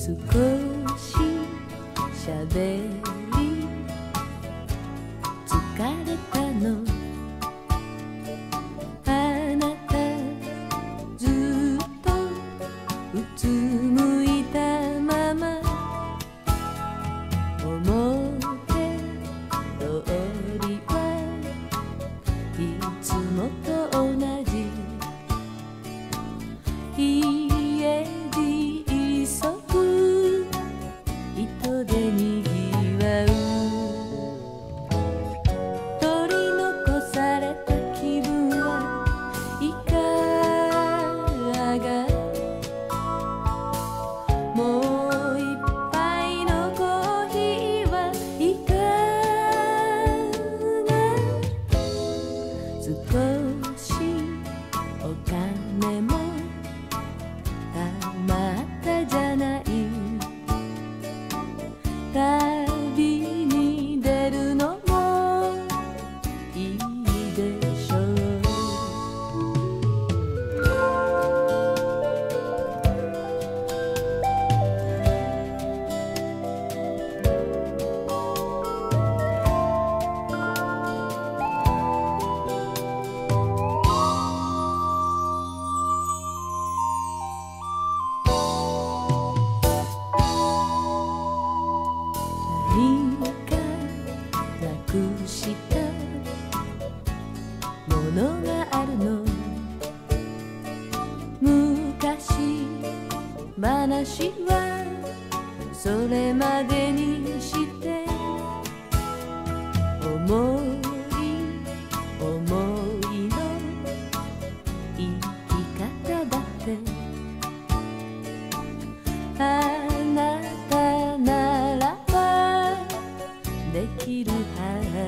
少ししゃべり疲れたのあなたずっとうつむいたまま表通りはいつもと同じ家路急ぐ人でにぎわう取り残された気分はいかがもう一杯のコーヒーはいかが少しお金もたまったじゃない旅に出るのもいいでしょう何かなくしたものがあるの昔話はそれまでにして思い思いの生き方だってあなたならばできるは